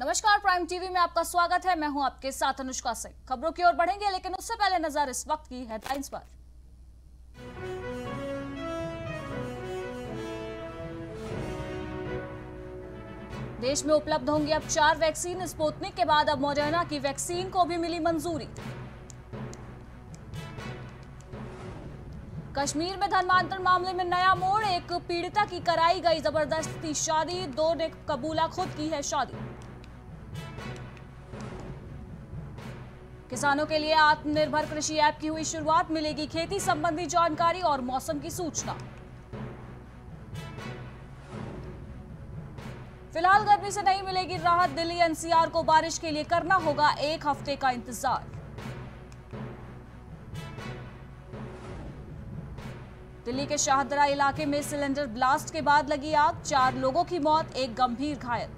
नमस्कार, prime TV में आपका स्वागत है। मैं हूं आपके साथ अनुष्का सिंह। खबरों की ओर बढ़ेंगे, लेकिन उससे पहले नजर इस वक्त की हेडलाइंस पर। देश में उपलब्ध होंगी अब 4 वैक्सीन। स्पुतनिक के बाद अब मॉडर्ना की वैक्सीन को भी मिली मंजूरी। कश्मीर में धर्मांतरण मामले में नया मोड़। एक पीड़िता की कराई गई जबरदस्ती शादी, 2 ने कबूला खुद की है शादी। किसानों के लिए आत्मनिर्भर कृषि ऐप की हुई शुरुआत। मिलेगी खेती संबंधी जानकारी और मौसम की सूचना। फिलहाल गर्मी से नहीं मिलेगी राहत। दिल्ली एनसीआर को बारिश के लिए करना होगा 1 हफ्ते का इंतजार। दिल्ली के शाहदरा इलाके में सिलेंडर ब्लास्ट के बाद लगी आग। 4 लोगों की मौत, 1 गंभीर घायल।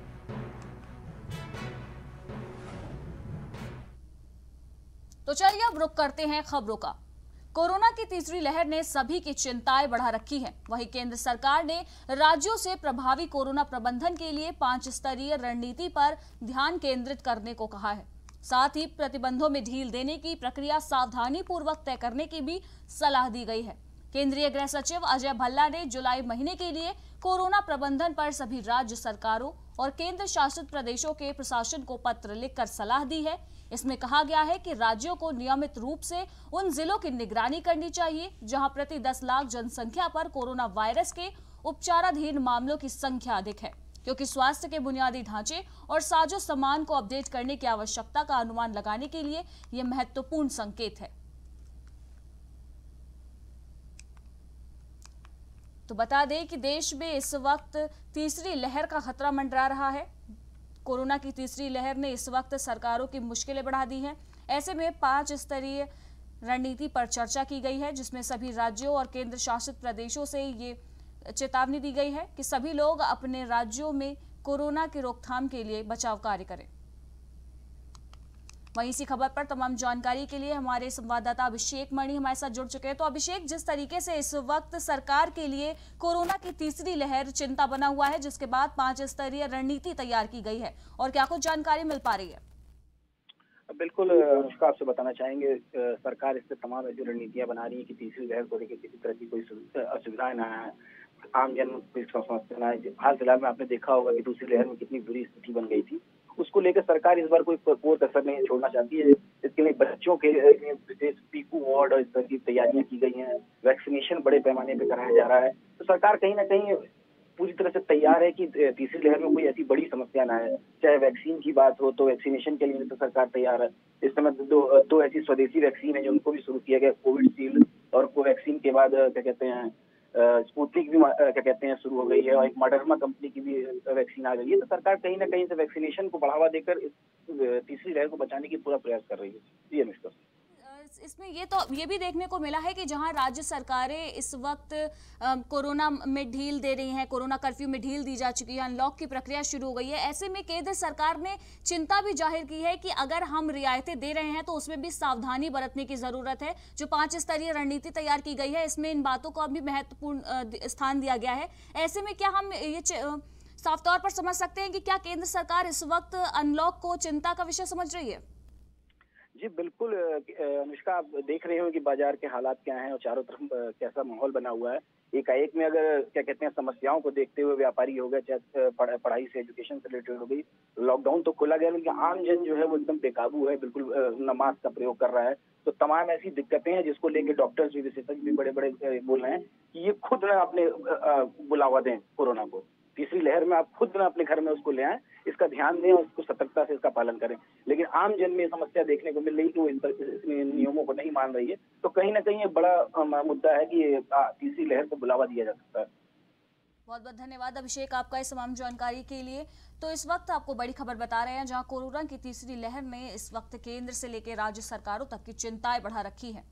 तो चलिए अब रुक करते हैं खबरों का। कोरोना की तीसरी लहर ने सभी की चिंताएं बढ़ा रखी हैं। वहीं केंद्र सरकार ने राज्यों से प्रभावी कोरोना प्रबंधन के लिए 5 स्तरीय रणनीति पर ध्यान केंद्रित करने को कहा है। साथ ही प्रतिबंधों में ढील देने की प्रक्रिया सावधानी पूर्वक तय करने की भी सलाह दी गई है। केंद्रीय गृह सचिव अजय भल्ला ने जुलाई महीने के लिए कोरोना प्रबंधन पर सभी राज्य सरकारों और केंद्र शासित प्रदेशों के प्रशासन को पत्र लिखकर सलाह दी है। इसमें कहा गया है कि राज्यों को नियमित रूप से उन जिलों की निगरानी करनी चाहिए जहां प्रति 10 लाख जनसंख्या पर कोरोना वायरस के उपचाराधीन मामलों की संख्या अधिक है, क्योंकि स्वास्थ्य के बुनियादी ढांचे और साजो सामान को अपडेट करने की आवश्यकता का अनुमान लगाने के लिए यह महत्वपूर्ण संकेत है। तो बता दें कि देश में इस वक्त तीसरी लहर का खतरा मंडरा रहा है। कोरोना की तीसरी लहर ने इस वक्त सरकारों की मुश्किलें बढ़ा दी हैं। ऐसे में 5 स्तरीय रणनीति पर चर्चा की गई है, जिसमें सभी राज्यों और केंद्र शासित प्रदेशों से ये चेतावनी दी गई है कि सभी लोग अपने राज्यों में कोरोना की रोकथाम के लिए बचाव कार्य करें। वहीं इसी खबर पर तमाम जानकारी के लिए हमारे संवाददाता अभिषेक मणि हमारे साथ जुड़ चुके हैं। तो अभिषेक, जिस तरीके से इस वक्त सरकार के लिए कोरोना की तीसरी लहर चिंता बना हुआ है, जिसके बाद 5 स्तरीय रणनीति तैयार की गई है, और क्या कुछ जानकारी मिल पा रही है? बिल्कुल अनुष्का, आपसे बताना चाहेंगे, सरकार इससे तमाम ऐसी रणनीतियां बना रही है कि तीसरी लहर को लेकर किसी तरह की कोई असुविधाएं ना आए, आम जन को इसका समस्या ना आए। हाल फिलहाल में आपने देखा होगा कि दूसरी लहर में कितनी बुरी स्थिति बन गई थी। उसको लेकर सरकार इस बार कोई कोर कसर नहीं छोड़ना चाहती है। इसके लिए बच्चों के लिए विशेष पीकू वार्ड और इस तरह की तैयारियां की गई हैं। वैक्सीनेशन बड़े पैमाने पर कराया जा रहा है। तो सरकार कहीं ना कहीं पूरी तरह से तैयार है कि तीसरी लहर में कोई ऐसी बड़ी समस्या ना है। चाहे वैक्सीन की बात हो तो वैक्सीनेशन के लिए तो सरकार तैयार है। इस समय दो ऐसी स्वदेशी वैक्सीन है जो उनको भी शुरू किया गया, कोविशील्ड और कोवैक्सीन के बाद क्या कहते हैं स्पुतनिक भी क्या कहते हैं शुरू हो गई है, और एक मॉडर्ना कंपनी की भी वैक्सीन आ गई है। तो सरकार कहीं ना कहीं से वैक्सीनेशन को बढ़ावा देकर इस तीसरी लहर को बचाने की पूरा प्रयास कर रही है। जी अनुष्का, इसमें ये भी देखने को मिला है कि जहां राज्य सरकारें इस वक्त कोरोना में ढील दे रही हैं, कोरोना कर्फ्यू में ढील दी जा चुकी है, अनलॉक की प्रक्रिया शुरू हो गई है। ऐसे में केंद्र सरकार ने चिंता भी जाहिर की है कि अगर हम रियायतें दे रहे हैं तो उसमें भी सावधानी बरतने की जरूरत है। जो 5 स्तरीय रणनीति तैयार की गई है, इसमें इन बातों को भी महत्वपूर्ण स्थान दिया गया है। ऐसे में क्या हम ये साफ तौर पर समझ सकते हैं कि क्या केंद्र सरकार इस वक्त अनलॉक को चिंता का विषय समझ रही है? जी बिल्कुल अनुष्का, आप देख रहे हो कि बाजार के हालात क्या हैं और चारों तरफ कैसा माहौल बना हुआ है। एकाएक में अगर क्या कहते हैं समस्याओं को देखते हुए व्यापारी हो गए, चाहे पढ़ाई से एजुकेशन से रिलेटेड हो गई, लॉकडाउन तो खोला गया, लेकिन आम जन जो है वो एकदम बेकाबू है, बिल्कुल न मास्क का प्रयोग कर रहा है। तो तमाम ऐसी दिक्कतें हैं जिसको लेकर डॉक्टर्स भी, विशेषज्ञ भी बड़े बड़े बोल रहे हैं कि ये खुद न अपने बुलावा दें कोरोना को। तीसरी लहर में आप खुद न अपने घर में उसको ले आए, इसका ध्यान दें और उसको सतर्कता से इसका पालन करें। लेकिन आम जन में समस्या देखने को मिल रही है कि वो इन नियमों को नहीं मान रही है। तो कहीं ना कहीं ये बड़ा मुद्दा है कि तीसरी लहर को बुलावा दिया जा सकता है। बहुत बहुत धन्यवाद अभिषेक आपका इस तमाम जानकारी के लिए। तो इस वक्त आपको बड़ी खबर बता रहे हैं, जहां कोरोना की तीसरी लहर ने इस वक्त केंद्र से लेकर राज्य सरकारों तक की चिंताएं बढ़ा रखी हैं।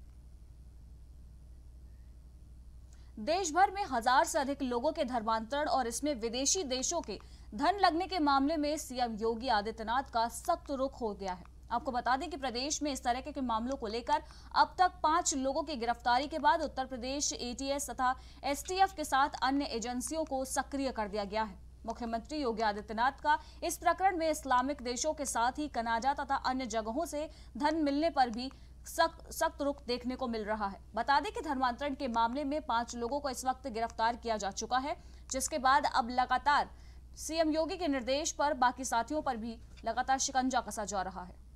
देश भर में 1000 से अधिक लोगों के धर्मांतरण और इसमें विदेशी देशों के धन लगने के मामले में सीएम योगी आदित्यनाथ का सख्त रुख हो गया है। आपको बता दें कि प्रदेश में इस तरह के मामलों को लेकर अब तक 5 लोगों की गिरफ्तारी के बाद उत्तर प्रदेश एटीएस तथा एसटीएफ के साथ अन्य एजेंसियों को सक्रिय कर दिया गया है। मुख्यमंत्री योगी आदित्यनाथ का इस प्रकरण में इस्लामिक देशों के साथ ही कनाडा तथा अन्य जगहों से धन मिलने पर भी सख्त रुख देखने को मिल रहा है। बता दें कि धर्मांतरण के मामले में 5 लोगों को इस वक्त गिरफ्तार किया जा चुका है, जिसके बाद अब लगातार सीएम योगी के निर्देश पर बाकी साथियों पर भी लगातार शिकंजा कसा जा रहा है।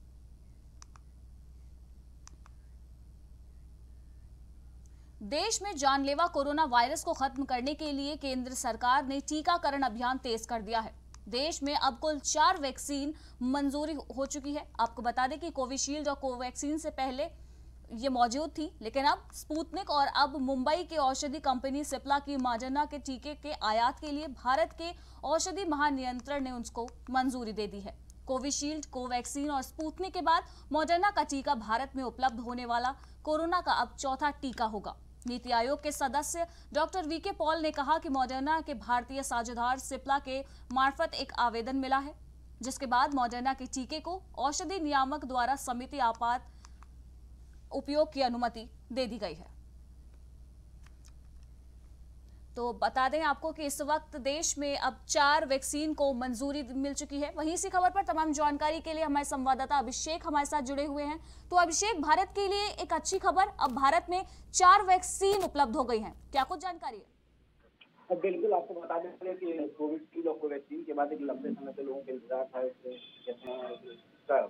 देश में जानलेवा कोरोना वायरस को खत्म करने के लिए केंद्र सरकार ने टीकाकरण अभियान तेज कर दिया है। देश में अब कुल 4 वैक्सीन मंजूरी हो चुकी है। आपको बता दें कि कोविशील्ड और कोवैक्सीन से पहले ये मौजूद थी, लेकिन अब स्पुतनिक और अब मुंबई के औषधि कंपनी सिप्ला की मॉडर्ना के टीके के आयात के लिए भारत के औषधि महानियंत्रक ने उसको मंजूरी दे दी है। कोविशील्ड, कोवैक्सीन और स्पुतनिक के बाद मॉडर्ना का टीका भारत में उपलब्ध होने वाला कोरोना का अब चौथा टीका होगा। नीति आयोग के सदस्य डॉक्टर वीके पॉल ने कहा कि मॉडर्ना के भारतीय साझेदार सिप्ला के मार्फत एक आवेदन मिला है, जिसके बाद मॉडर्ना के टीके को औषधि नियामक द्वारा समिति आपात उपयोग की अनुमति दे दी गई है। तो बता दें आपको कि इस वक्त देश में अब 4 वैक्सीन को मंजूरी मिल चुकी है। वहीं इसी खबर पर तमाम जानकारी के लिए हमारे संवाददाता अभिषेक हमारे साथ जुड़े हुए हैं। तो अभिषेक, भारत के लिए एक अच्छी खबर, अब भारत में 4 वैक्सीन उपलब्ध हो गई हैं, क्या कुछ जानकारी है? बिल्कुल, आपको बता दें कि कोविशील्ड और कोवैक्सीन के बाद एक लंबे समय से लोगों के इंतजार था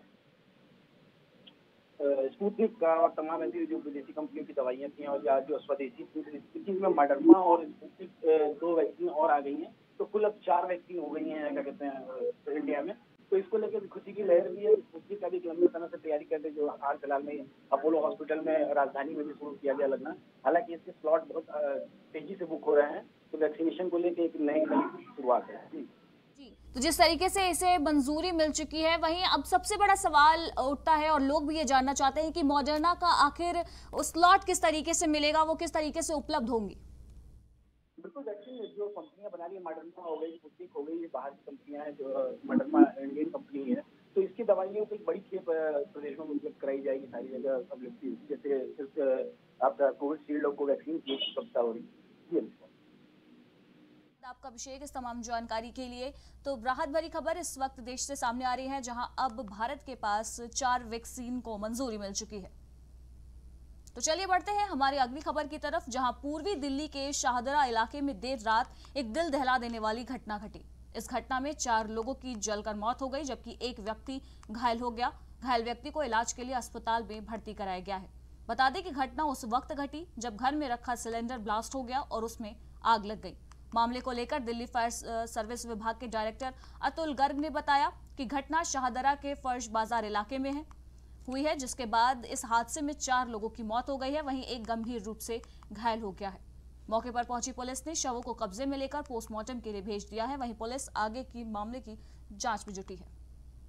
स्पुतनिक का और तमाम ऐसी जो विदेशी कंपनियों की दवाइयां थी और या जो स्वदेशी थी, में मॉडर्ना और स्पुतनिक 2 वैक्सीन और आ गई हैं। तो कुल अब 4 वैक्सीन हो गई हैं, क्या कहते हैं, इंडिया में। तो इसको लेकर खुशी की लहर भी है। स्पुतनिक का भी लंबे समय से तैयारी करते, जो हाल फिलहाल में अपोलो हॉस्पिटल में राजधानी में भी शुरू किया गया लगना। हालांकि इसके स्लॉट बहुत तेजी से बुक हो रहे हैं, तो वैक्सीनेशन को लेकर एक नई शुरुआत है। तो जिस तरीके से इसे मंजूरी मिल चुकी है, वहीं अब सबसे बड़ा सवाल उठता है और लोग भी ये जानना चाहते हैं कि मॉडर्ना का आखिर स्लॉट किस तरीके से मिलेगा, वो किस तरीके से उपलब्ध होंगी? बिल्कुल, वैक्सीन जो कंपनियां बना रही है, मॉडर्ना हो गई, स्पुतनिक हो गई, ये बाहर की कंपनियां हैं। जो मॉडर्ना इंडियन कंपनी है, तो इसकी दवाइयों को एक बड़ी खेप प्रदेश में उपलब्ध कराई जाएगी सारी जगह उपलब्ध, जैसे आपका कोविशील्ड और कोवैक्सीन की उपलब्धता हो रही है। आपका अभिषेक इस तमाम जानकारी के लिए। तो राहत भरी खबर इस वक्त देश से सामने आ रही है, जहां अब भारत के पास 4 वैक्सीन को मंजूरी मिल चुकी है। तो चलिए बढ़ते हैं हमारी अगली खबर की तरफ, जहां पूर्वी दिल्ली के शाहदरा इलाके में देर रात एक दिल दहला देने वाली घटना घटी। इस घटना में 4 लोगों की जलकर मौत हो गई, जबकि एक व्यक्ति घायल हो गया। घायल व्यक्ति को इलाज के लिए अस्पताल में भर्ती कराया गया है। बता दें कि घटना उस वक्त घटी जब घर में रखा सिलेंडर ब्लास्ट हो गया और उसमें आग लग गई। मामले को लेकर दिल्ली फायर सर्विस विभाग के डायरेक्टर अतुल गर्ग ने बताया कि घटना शाहदरा के फर्श बाजार इलाके में हुई है, जिसके बाद इस हादसे में 4 लोगों की मौत हो गई है, वहीं एक गंभीर रूप से घायल हो गया है। मौके पर पहुंची पुलिस ने शवों को कब्जे में लेकर पोस्टमार्टम के लिए भेज दिया है। वहीं पुलिस आगे की मामले की जांच में जुटी है।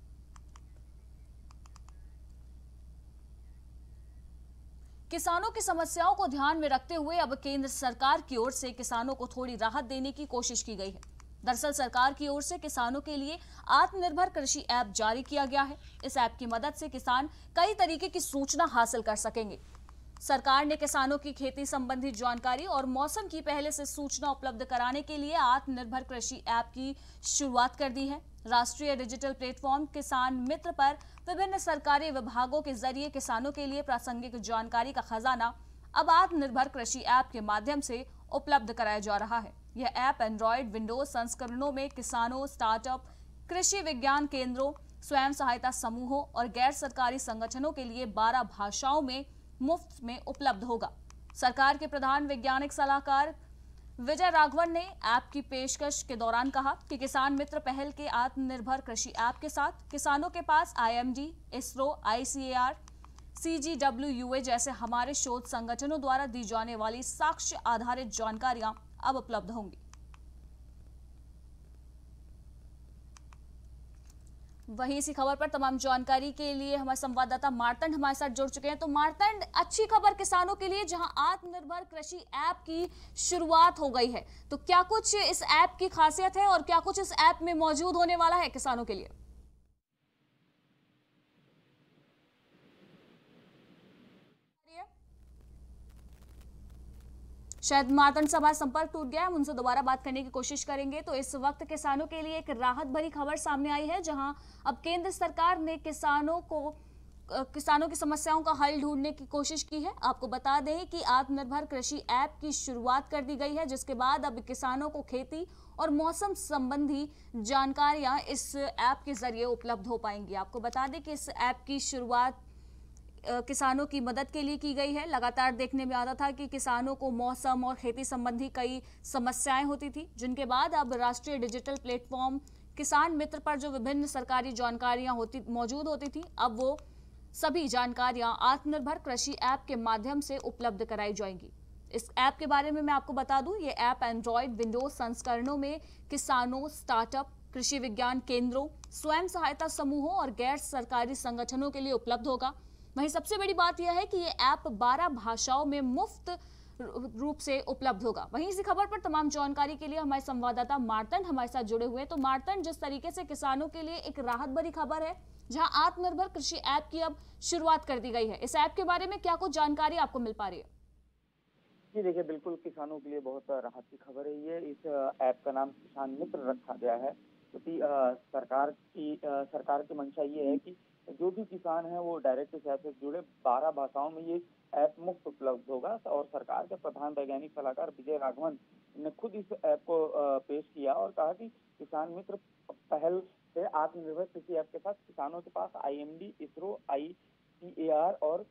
किसानों की समस्याओं को ध्यान में रखते हुए अब केंद्र सरकार की ओर से किसानों को थोड़ी राहत देने की कोशिश की गई है। दरअसल सरकार की ओर से किसानों के लिए आत्मनिर्भर कृषि ऐप जारी किया गया है। इस ऐप की मदद से किसान कई तरीके की सूचना हासिल कर सकेंगे। सरकार ने किसानों की खेती संबंधी जानकारी और मौसम की पहले से सूचना उपलब्ध कराने के लिए आत्मनिर्भर कृषि ऐप की शुरुआत कर दी है। राष्ट्रीय डिजिटल प्लेटफॉर्म किसान मित्र पर विभिन्न सरकारी विभागों के जरिए किसानों के लिए प्रासंगिक जानकारी का खजाना अब आत्मनिर्भर कृषि ऐप के माध्यम से उपलब्ध कराया जा रहा है। यह ऐप एंड्रॉयड, विंडोज संस्करणों में किसानों, स्टार्टअप, कृषि विज्ञान केंद्रों, स्वयं सहायता समूहों और गैर सरकारी संगठनों के लिए 12 भाषाओं में मुफ्त में उपलब्ध होगा। सरकार के प्रधान वैज्ञानिक सलाहकार विजय राघवन ने ऐप की पेशकश के दौरान कहा कि किसान मित्र पहल के आत्मनिर्भर कृषि ऐप के साथ किसानों के पास IMD, इसरो, ICAR, CGWUA जैसे हमारे शोध संगठनों द्वारा दी जाने वाली साक्ष्य आधारित जानकारियां अब उपलब्ध होंगी। वहीं इसी खबर पर तमाम जानकारी के लिए हमारे संवाददाता मार्तंड हमारे साथ जुड़ चुके हैं। तो मार्तंड, अच्छी खबर किसानों के लिए जहां आत्मनिर्भर कृषि ऐप की शुरुआत हो गई है, तो क्या कुछ इस ऐप की खासियत है और क्या कुछ इस ऐप में मौजूद होने वाला है किसानों के लिए? शायद मार्तंड से हमारा संपर्क टूट गया है, हम उनसे दोबारा बात करने की कोशिश करेंगे। तो इस वक्त किसानों के लिए एक राहत भरी खबर सामने आई है, जहां अब केंद्र सरकार ने किसानों की समस्याओं का हल ढूंढने की कोशिश की है। आपको बता दें कि आत्मनिर्भर कृषि ऐप की शुरुआत कर दी गई है, जिसके बाद अब किसानों को खेती और मौसम संबंधी जानकारियां इस ऐप के जरिए उपलब्ध हो पाएंगी। आपको बता दें कि इस ऐप की शुरुआत किसानों की मदद के लिए की गई है। लगातार देखने में आता था कि किसानों को मौसम और खेती संबंधी कई समस्याएं होती थी, जिनके बाद अब राष्ट्रीय डिजिटल प्लेटफॉर्म किसान मित्र पर जो विभिन्न सरकारी जानकारियां मौजूद होती थी, अब वो सभी जानकारियां आत्मनिर्भर कृषि ऐप के माध्यम से उपलब्ध कराई जाएंगी। इस ऐप के बारे में मैं आपको बता दूं, ये ऐप एंड्रॉयड, विंडोज संस्करणों में किसानों, स्टार्टअप, कृषि विज्ञान केंद्रों, स्वयं सहायता समूहों और गैर सरकारी संगठनों के लिए उपलब्ध होगा। वहीं सबसे बड़ी बात यह है कि ये ऐप 12 भाषाओं में मुफ्त रूप से उपलब्ध होगा। वहीं इसी खबर पर तमाम जानकारी के लिए हमारे संवाददाता मार्तंड हमारे साथ जुड़े हुए हैं। तो मार्तंड, जिस तरीके से किसानों के लिए एक राहत भरी खबर है, जहां आत्मनिर्भर कृषि ऐप की अब शुरुआत कर दी गई है, इस ऐप के बारे में क्या कुछ जानकारी आपको मिल पा रही है? जी देखिए, बिल्कुल किसानों के लिए बहुत राहत की खबर है ये। इस ऐप का नाम किसान मित्र रखा गया है, क्योंकि सरकार की मंशा ये है कि जो भी किसान है वो डायरेक्ट इस ऐप से जुड़े। 12 भाषाओं में ये ऐप मुफ्त उपलब्ध होगा और सरकार के प्रधान वैज्ञानिक सलाहकार विजय राघवन ने खुद इस ऐप को पेश किया और कहा कि किसान मित्र पहल से आत्मनिर्भर कृषि ऐप के साथ किसानों के पास IMD, इसरो, ICAR और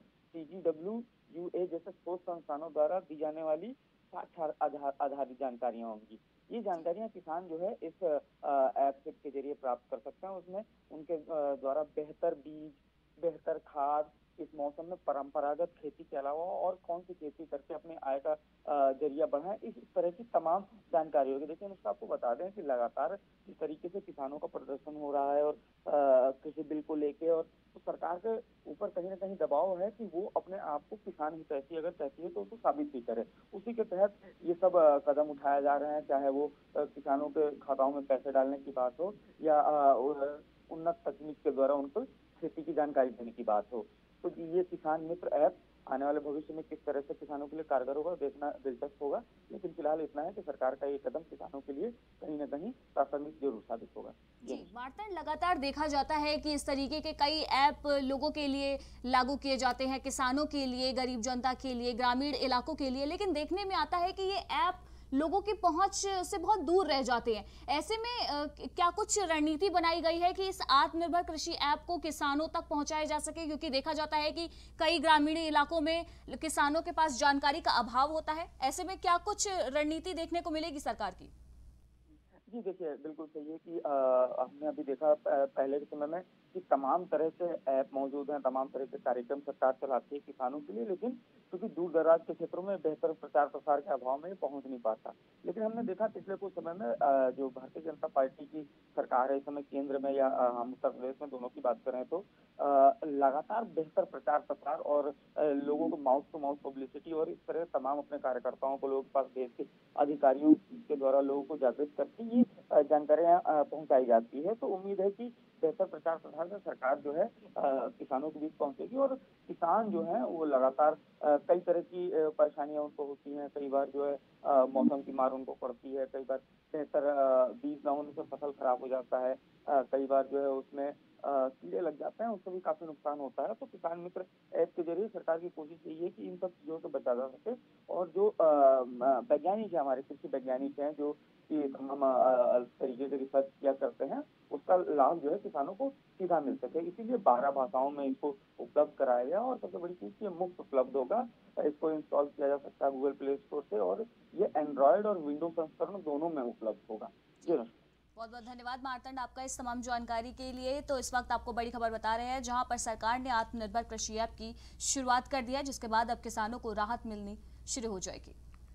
CGWUA जैसे शोध संस्थानों द्वारा दी जाने वाली साक्षर आधारित जानकारियां होंगी। ये जानकारियां किसान जो है इस ऐप के जरिए प्राप्त कर सकते हैं। उसमें उनके द्वारा बेहतर बीज, बेहतर खाद, इस मौसम में परंपरागत खेती के अलावा और कौन सी खेती करके अपने आय का जरिया बढ़ाएं, इस तरह की तमाम जानकारी होगी। लेकिन उसका आपको बता दें कि लगातार जिस तरीके से किसानों का प्रदर्शन हो रहा है और कृषि बिल को लेके, और तो सरकार के ऊपर कहीं ना कहीं दबाव है कि वो अपने आप को किसान हितैषी अगर चाहती है तो उसको साबित भी करे। उसी के तहत ये सब कदम उठाए जा रहे हैं, चाहे वो किसानों के खाताओं में पैसे डालने की बात हो या उन्नत तकनीक के द्वारा उनको खेती की जानकारी देने की बात हो। तो ये किसान मित्र ऐप आने वाले भविष्य में किस तरह से किसानों के लिए कारगर होगा, देखना दिलचस्प होगा। लेकिन फिलहाल इतना है कि सरकार का ये कदम किसानों के लिए कहीं ना कहीं प्रासंगिक जरूर साबित होगा। जी मार्तंड, लगातार देखा जाता है कि इस तरीके के कई ऐप लोगों के लिए लागू किए जाते हैं, किसानों के लिए, गरीब जनता के लिए, ग्रामीण इलाकों के लिए, लेकिन देखने में आता है कि ये ऐप लोगों की पहुंच से बहुत दूर रह जाते हैं। ऐसे में क्या कुछ रणनीति बनाई गई है कि इस आत्मनिर्भर कृषि ऐप को किसानों तक पहुंचाया जा सके? क्योंकि देखा जाता है कि कई ग्रामीण इलाकों में किसानों के पास जानकारी का अभाव होता है। ऐसे में क्या कुछ रणनीति देखने को मिलेगी सरकार की? जी देखिए, बिल्कुल सही है कि हमने अभी देखा पहले के समय में कि तमाम तरह से ऐप मौजूद हैं, तमाम तरह के कार्यक्रम सरकार चलाती है किसानों के लिए, लेकिन क्योंकि दूर दराज के क्षेत्रों में बेहतर प्रचार प्रसार के अभाव में पहुंच नहीं पाता। लेकिन हमने देखा पिछले कुछ समय में जो भारतीय जनता पार्टी की सरकार है इस समय केंद्र में या हम उत्तर प्रदेश में, दोनों की बात करें तो लगातार बेहतर प्रचार प्रसार और लोगों को माउथ टू माउथ पब्लिसिटी और इस तरह तमाम अपने कार्यकर्ताओं को लोगों के पास देश के अधिकारियों के द्वारा लोगों को जागृत करके ये जानकारियां पहुंचाई जाती है। तो उम्मीद है कि बेहतर प्रचार प्रसार में सरकार जो है किसानों के बीच पहुंचेगी और किसान जो है वो लगातार कई तरह की परेशानियां उनको होती हैं। कई बार जो है मौसम की मार उनको पड़ती है, कई बार बेहतर बीज न होने से फसल खराब हो जाता है, कई बार जो है उसमें कीड़े लग जाते हैं, उससे भी काफी नुकसान होता है। तो किसान मित्र ऐप के जरिए सरकार की कोशिश यही है कि इन सब चीजों से बचा जा सके और जो वैज्ञानिक है, हमारे कृषि वैज्ञानिक हैं जो कि तमाम तरीके से रिसर्च किया करते हैं, उसका लाभ जो है किसानों को सीधा मिल सके। इसीलिए 12 भाषाओं में इसको उपलब्ध कराया गया और सबसे बड़ी चीज ये मुफ्त उपलब्ध होगा। इसको इंस्टॉल किया जा सकता है गूगल प्ले स्टोर से और ये एंड्रॉयड और विंडोज संस्करण दोनों में उपलब्ध होगा। जी बहुत बहुत धन्यवाद मार्तंड आपका इस तमाम जानकारी के लिए। तो इस वक्त आपको बड़ी खबर बता रहे हैं, जहां पर सरकार ने आत्मनिर्भर कृषि ऐप की शुरुआत कर दी है, जिसके बाद अब किसानों को राहत मिलनी शुरू हो जाएगी।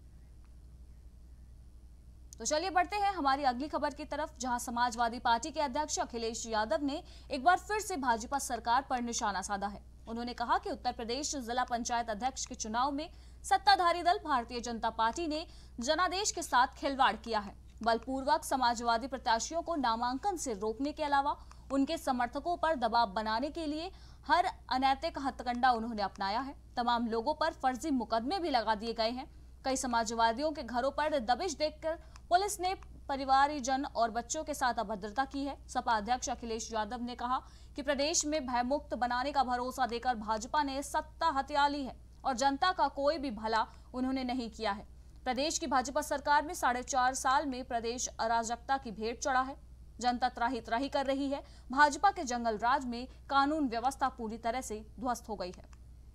तो चलिए बढ़ते हैं हमारी अगली खबर की तरफ, जहां समाजवादी पार्टी के अध्यक्ष अखिलेश यादव ने एक बार फिर से भाजपा सरकार पर निशाना साधा है। उन्होंने कहा कि उत्तर प्रदेश जिला पंचायत अध्यक्ष के चुनाव में सत्ताधारी दल भारतीय जनता पार्टी ने जनादेश के साथ खिलवाड़ किया है। बलपूर्वक समाजवादी प्रत्याशियों को नामांकन से रोकने के अलावा उनके समर्थकों पर दबाव बनाने के लिए हर अनैतिक हथकंडा उन्होंने अपनाया है। तमाम लोगों पर फर्जी मुकदमे भी लगा दिए गए हैं। कई समाजवादियों के घरों पर दबिश देखकर पुलिस ने परिवारजन और बच्चों के साथ अभद्रता की है। सपा अध्यक्ष अखिलेश यादव ने कहा कि प्रदेश में भयमुक्त बनाने का भरोसा देकर भाजपा ने सत्ता हथिया ली है और जनता का कोई भी भला उन्होंने नहीं किया है। प्रदेश की भाजपा सरकार में 4.5 साल में प्रदेश अराजकता की भेंट चढ़ा है। जनता त्राही त्राही कर रही है। भाजपा के जंगल राज में कानून व्यवस्था पूरी तरह से ध्वस्त हो गई है।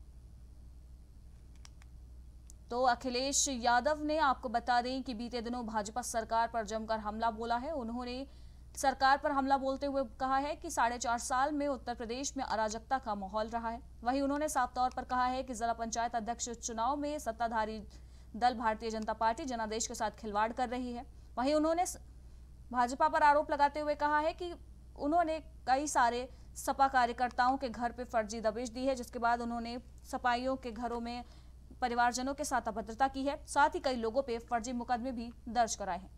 तो अखिलेश यादव ने आपको बता दें कि बीते दिनों भाजपा सरकार पर जमकर हमला बोला है। उन्होंने सरकार पर हमला बोलते हुए कहा है कि 4.5 साल में उत्तर प्रदेश में अराजकता का माहौल रहा है। वहीं उन्होंने साफ तौर पर कहा है कि जिला पंचायत अध्यक्ष चुनाव में सत्ताधारी दल भारतीय जनता पार्टी जनादेश के साथ खिलवाड़ कर रही है। वहीं उन्होंने भाजपा पर आरोप लगाते हुए कहा है कि उन्होंने कई सारे सपा कार्यकर्ताओं के घर पे फर्जी दबिश दी है, जिसके बाद उन्होंने सपाइयों के घरों में परिवारजनों के साथ अभद्रता की है। साथ ही कई लोगों पे फर्जी मुकदमे भी दर्ज कराए हैं।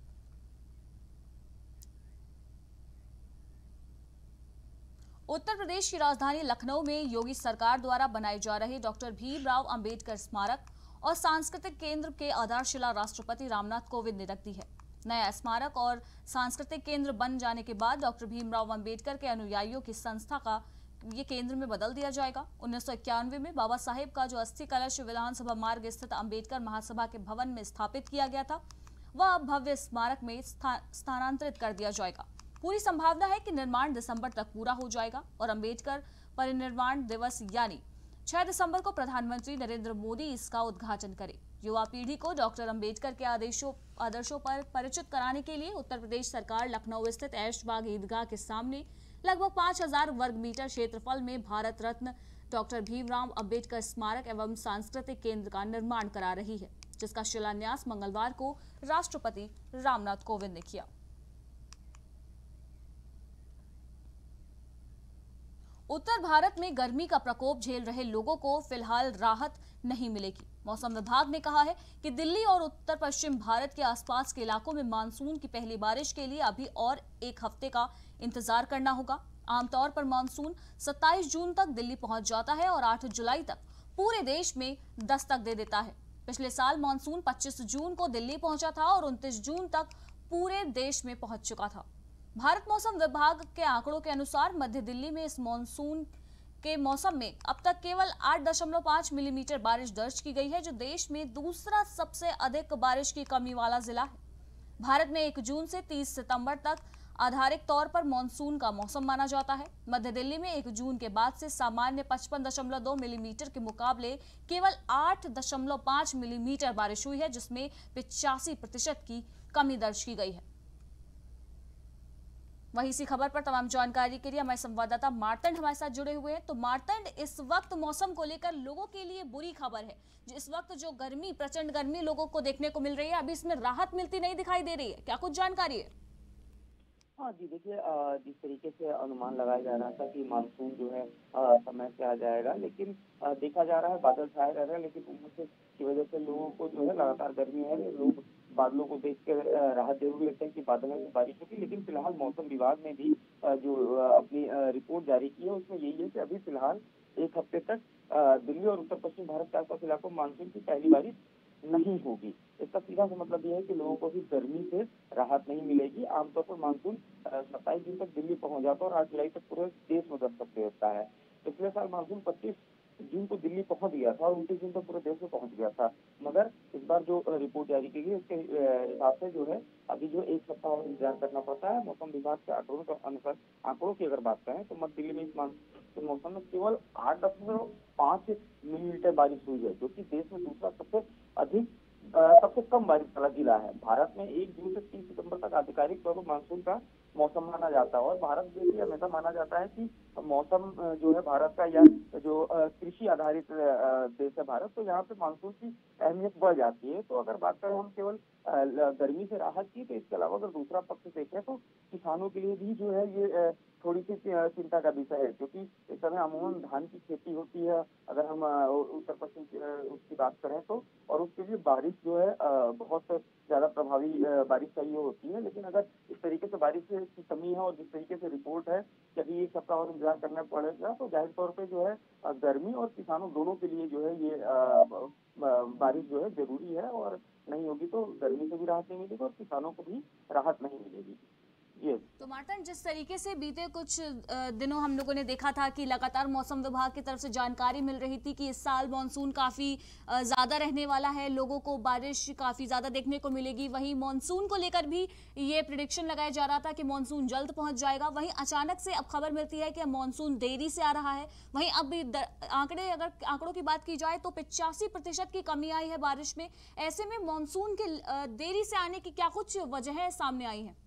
उत्तर प्रदेश की राजधानी लखनऊ में योगी सरकार द्वारा बनाए जा रहे डॉक्टर भीमराव अंबेडकर स्मारक और सांस्कृतिक केंद्र के आधारशिला राष्ट्रपति रामनाथ कोविंद ने रख दी है। नया स्मारक और सांस्कृतिक केंद्र बन जाने के बाद डॉक्टर भीमराव अंबेडकर के अनुयायियों की संस्था का ये केंद्र में बदल दिया जाएगा। 1991 में बाबा साहेब का जो अस्थि कलश विधानसभा मार्ग स्थित अंबेडकर महासभा के भवन में स्थापित किया गया था, वह अब भव्य स्मारक में स्थानांतरित कर दिया जाएगा। पूरी संभावना है कि निर्माण दिसंबर तक पूरा हो जाएगा और अंबेडकर परिनिर्वाण दिवस यानी 6 दिसंबर को प्रधानमंत्री नरेंद्र मोदी इसका उद्घाटन करें। युवा पीढ़ी को डॉक्टर अंबेडकर के आदर्शों पर परिचित कराने के लिए उत्तर प्रदेश सरकार लखनऊ स्थित ऐशबाग ईदगाह के सामने लगभग 5000 वर्ग मीटर क्षेत्रफल में भारत रत्न डॉक्टर भीमराव अंबेडकर स्मारक एवं सांस्कृतिक केंद्र का निर्माण करा रही है, जिसका शिलान्यास मंगलवार को राष्ट्रपति रामनाथ कोविंद ने किया। उत्तर भारत में गर्मी का प्रकोप झेल रहे लोगों को फिलहाल राहत नहीं मिलेगी। मौसम विभाग ने कहा है कि दिल्ली और उत्तर पश्चिम भारत के आसपास के इलाकों में मानसून की पहली बारिश के लिए अभी और एक हफ्ते का इंतजार करना होगा। आमतौर पर मानसून 27 जून तक दिल्ली पहुंच जाता है और 8 जुलाई तक पूरे देश में दस्तक दे देता है। पिछले साल मानसून 25 जून को दिल्ली पहुंचा था और 29 जून तक पूरे देश में पहुंच चुका था। भारत मौसम विभाग के आंकड़ों के अनुसार मध्य दिल्ली में इस मानसून के मौसम में अब तक केवल 8.5 मिलीमीटर बारिश दर्ज की गई है, जो देश में दूसरा सबसे अधिक बारिश की कमी वाला जिला है। भारत में 1 जून से 30 सितंबर तक आधारिक तौर पर मानसून का मौसम माना जाता है। मध्य दिल्ली में 1 जून के बाद से सामान्य 55.2 मिलीमीटर के मुकाबले केवल 8.5 मिलीमीटर बारिश हुई है, जिसमें 85% की कमी दर्ज की गई है। वहीं इसी खबर पर तमाम जानकारी के लिए हमारे संवाददाता मार्तंड हमारे साथ जुड़े हुए हैं। तो मार्तंड, इस वक्त मौसम को लेकर लोगों के लिए बुरी खबर है। इस वक्त जो गर्मी, प्रचंड गर्मी लोगों को देखने को मिल रही है, अभी इसमें राहत मिलती नहीं दिखाई दे रही है, क्या कुछ जानकारी है? हाँ जी, देखिए जिस तरीके से अनुमान लगाया जा रहा था कि मानसून जो है समय से आ जाएगा, लेकिन देखा जा रहा है बादल छाए रह रहे हैं, लेकिन उमस की वजह से लोगों को जो है लगातार गर्मी है। लोग बादलों को देख के राहत जरूर लेते हैं कि बादलों में बारिश होगी, लेकिन फिलहाल मौसम विभाग ने भी जो अपनी रिपोर्ट जारी की है उसमें यही है कि अभी फिलहाल एक हफ्ते तक दिल्ली और उत्तर पश्चिम भारत के आसपास इलाकों में मानसून की पहली बारिश नहीं होगी। इसका सीधा सा मतलब यह है कि लोगों को भी गर्मी से राहत नहीं मिलेगी। आमतौर पर मानसून 27 जून तक दिल्ली पहुंच जाता है और 8 जुलाई तक पूरे देश में दस्तक देता है। पिछले साल मानसून 25 जून को दिल्ली पहुंच गया था और 29 जून तक पूरे देश में पहुंच गया था, मगर इस बार जो रिपोर्ट जारी की गई उसके हिसाब से जो है अभी जो एक सप्ताह और इंतजार करना पड़ता है। मौसम विभाग के आंकड़ों के अनुसार, आंकड़ों की अगर बात करें तो मध्य दिल्ली में इस मौसम में केवल 8.5 मिलीमीटर बारिश हुई है, जो कि देश में दूसरा सबसे कम बारिश वाला जिला है। भारत में 1 जून से 30 सितंबर तक आधिकारिक तौर पर मानसून का मौसम माना जाता है और भारत देश हमेशा माना जाता है कि मौसम जो है भारत का, या जो कृषि आधारित देश है भारत, तो यहाँ पे मानसून की अहमियत बढ़ जाती है। तो अगर बात करें हम केवल गर्मी से राहत की। तो इसके अलावा अगर दूसरा पक्ष देखें तो किसानों के लिए भी जो है ये थोड़ी सी चिंता का विषय है, क्योंकि इस समय अमूमन धान की खेती होती है अगर हम उत्तर पश्चिम उसकी बात करें तो, और उसके लिए बारिश जो है बहुत ज्यादा प्रभावी बारिश चाहिए होती है। लेकिन अगर इस तरीके से बारिश की कमी है और जिस तरीके से रिपोर्ट है कि अभी एक सप्ताह और इंतजार करना पड़ेगा, तो जाहिर तौर पे जो है गर्मी और किसानों दोनों के लिए जो है ये बारिश जो है जरूरी है, और नहीं होगी तो गर्मी से भी राहत नहीं मिलेगी और किसानों को भी राहत नहीं मिलेगी। तो मार्तन, जिस तरीके से बीते कुछ दिनों हम लोगों ने देखा था कि लगातार मौसम विभाग की तरफ से जानकारी मिल रही थी कि इस साल मानसून काफी ज्यादा रहने वाला है, लोगों को बारिश काफी ज्यादा देखने को मिलेगी। वहीं मानसून को लेकर भी ये प्रेडिक्शन लगाया जा रहा था कि मानसून जल्द पहुंच जाएगा। वहीं अचानक से अब खबर मिलती है कि मानसून देरी से आ रहा है। वहीं अब अगर आंकड़ों की बात की जाए तो 85% की कमी आई है बारिश में। ऐसे में मानसून के देरी से आने की क्या कुछ वजह सामने आई है?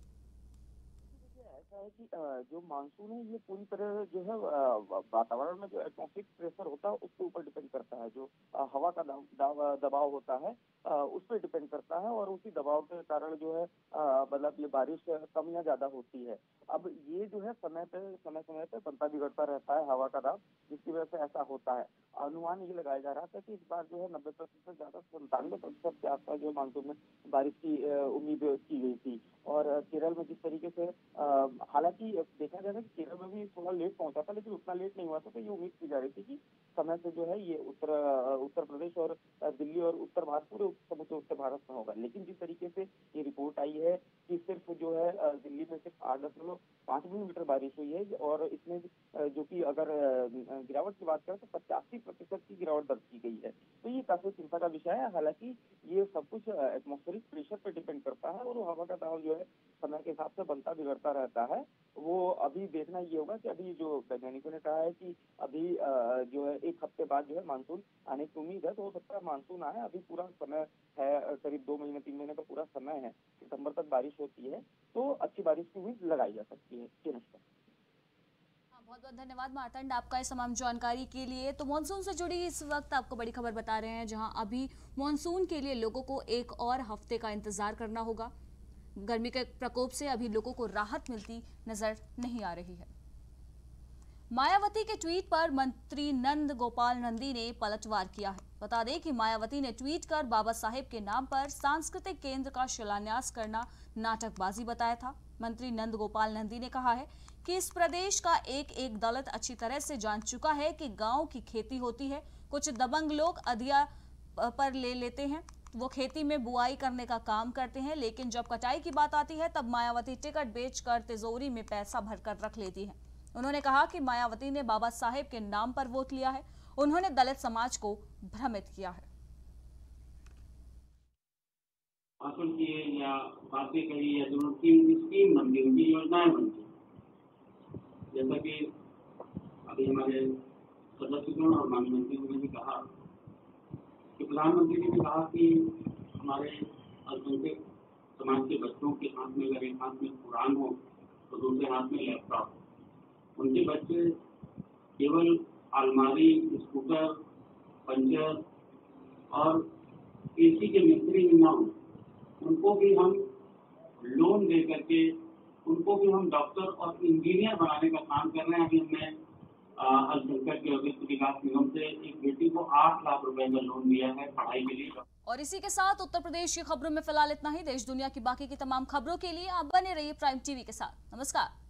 है कि जो मानसून है ये पूरी तरह जो है वातावरण में जो एटमॉस्फेरिक प्रेशर होता है उसके ऊपर डिपेंड करता है। जो हवा का दबाव होता है उस पर डिपेंड करता है, और उसी दबाव के कारण जो है मतलब ये बारिश कम या ज्यादा होती है। अब ये जो है समय समय पे बनता बिगड़ता रहता है हवा का दाब, जिसकी वजह से ऐसा होता है। अनुमान ये लगाया जा रहा था कि इस बार जो है 90% ज्यादा 97% के आसपास जो मानसून में बारिश की उम्मीद की गई थी। और केरल में जिस तरीके से हालांकि देखा जाए कि केरल में भी थोड़ा लेट पहुंचा था, लेकिन उतना लेट नहीं हुआ था। तो ये उम्मीद की जा रही थी कि समय से जो है ये उत्तर प्रदेश और दिल्ली और उत्तर भारत पूरे समूचे उत्तर भारत में होगा। लेकिन जिस तरीके से ये रिपोर्ट आई है कि सिर्फ जो है दिल्ली में सिर्फ 8.5 मिलीमीटर बारिश हुई है, और इसमें जो कि अगर गिरावट की बात करें तो 85% की गिरावट दर्ज की गई है। तो ये काफी चिंता का विषय है। हालांकि ये सब कुछ एटमॉस्फेरिक प्रेशर पर डिपेंड करता है, और वो हवा का दाब जो है समय के हिसाब से बनता बिगड़ता रहता है। वो अभी देखना ये होगा कि अभी जो वैज्ञानिकों ने कहा है कि अभी जो है 1 हफ्ते बाद जो है मानसून आने की उम्मीद है। तो हो सकता है मानसून आए, अभी पूरा समय है, करीब 2 महीने 3 महीने का पूरा समय है। सितंबर तक बारिश होती है तो अच्छी बारिश की उम्मीद लगाई जा सकती है। बहुत बहुत धन्यवाद मार्तंड आपका इस तमाम जानकारी के लिए। तो मानसून से जुड़ी इस वक्त आपको बड़ी खबर बता रहे हैं, जहां अभी मानसून के लिए लोगों को एक और हफ्ते का इंतजार करना होगा। गर्मी के प्रकोप से अभी लोगों को राहत मिलती नजर नहीं आ रही है। मायावती के ट्वीट पर मंत्री नंद गोपाल नंदी ने पलटवार किया है। बता दें कि मायावती ने ट्वीट कर बाबा साहेब के नाम पर सांस्कृतिक केंद्र का शिलान्यास करना नाटकबाजी बताया था। मंत्री नंद गोपाल नंदी ने कहा है कि इस प्रदेश का एक एक दलित अच्छी तरह से जान चुका है कि गांव की खेती होती है। कुछ दबंग लोग अधिया पर ले लेते हैं, वो खेती में बुआई करने का काम करते हैं, लेकिन जब कटाई की बात आती है तब मायावती टिकट बेचकर तिजोरी में पैसा भरकर रख लेती है। उन्होंने कहा कि मायावती ने बाबा साहेब के नाम पर वोट लिया है, उन्होंने दलित समाज को भ्रमित किया है। हासिल किए या बातें कही या जो उनकी स्कीम बन गई, उनकी योजनाएं बन गई। जैसा कि अभी हमारे सदस्यों और माननीय ने भी कहा कि प्रधानमंत्री ने भी कहा कि हमारे अल्पसंख्यक समाज के बच्चों के हाथ में अगर एक हाथ में कुरान हो तो दूसरे हाथ में लैपटॉप। उनके बच्चे केवल अलमारी, स्कूटर, पंचर और एसी के मिस्त्री न हो, उनको भी हम लोन दे करके उनको भी हम डॉक्टर और इंजीनियर बनाने का काम कर रहे हैं। अभी हमने अल्पसंख्यक विकास निगम से एक बेटी को 8 लाख रुपए का लोन दिया है पढ़ाई के लिए। और इसी के साथ उत्तर प्रदेश की खबरों में फिलहाल इतना ही। देश दुनिया की बाकी की तमाम खबरों के लिए आप बने रहिए प्राइम टीवी के साथ। नमस्कार।